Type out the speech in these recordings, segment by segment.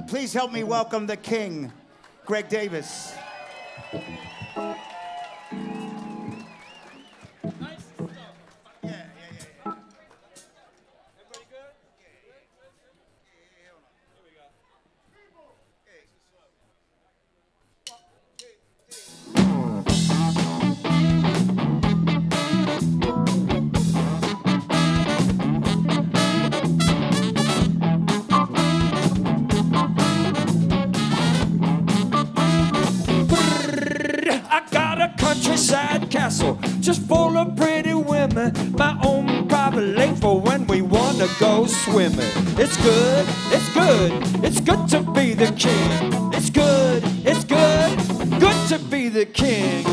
Please help me welcome the king, Greg Davis. Countryside castle, just full of pretty women. My own private lake for when we wanna go swimming. It's good, it's good, it's good to be the king. It's good, it's good, good to be the king.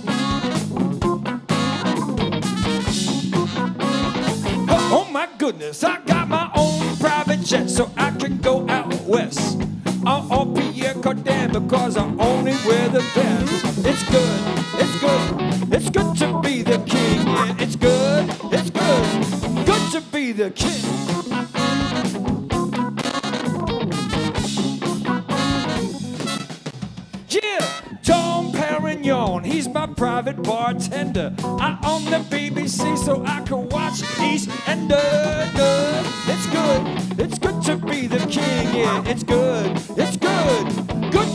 Oh my goodness, I got my own private jet so I can go out west. On Pierre Cardin because I only wear the best. It's good, it's good, it's good to be the king. Yeah, it's good, good to be the king. Yeah, Tom Perignon, he's my private bartender. I own the BBC so I can watch East Ender. It's good to be the king. Yeah, it's good, good.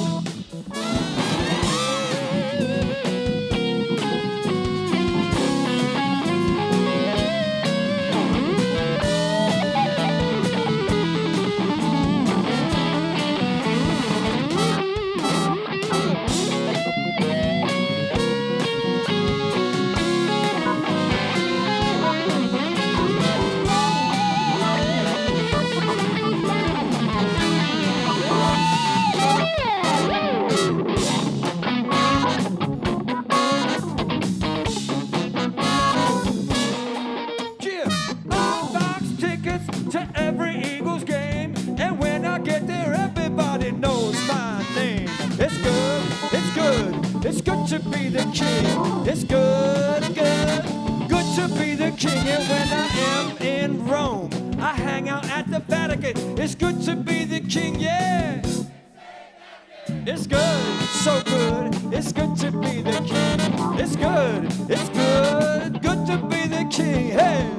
To every Eagles game, and when I get there, everybody knows my name. It's good, it's good, it's good to be the king. It's good, good to be the king. And when I am in Rome, I hang out at the Vatican. It's good to be the king, yeah. It's good, so good, it's good to be the king. It's good, good to be the king, hey.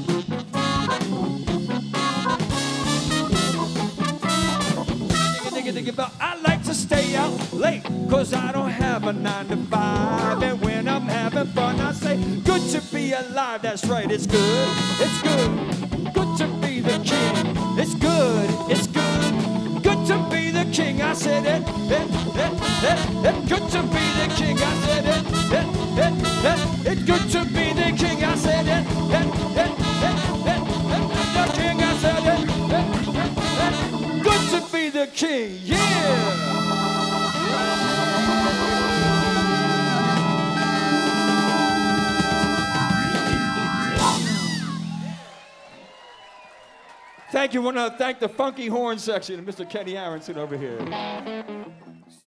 I like to stay out late, cause I don't have a 9 to 5. And when I'm having fun, I say, good to be alive, that's right, it's good, good to be the king. It's good, good to be the king. I said it, good to be the king. I said it's good to be the king. I said the king. I said good to be the king, yeah! Thank you. I want to thank the funky horn section, Mr. Kenny Aronson over here.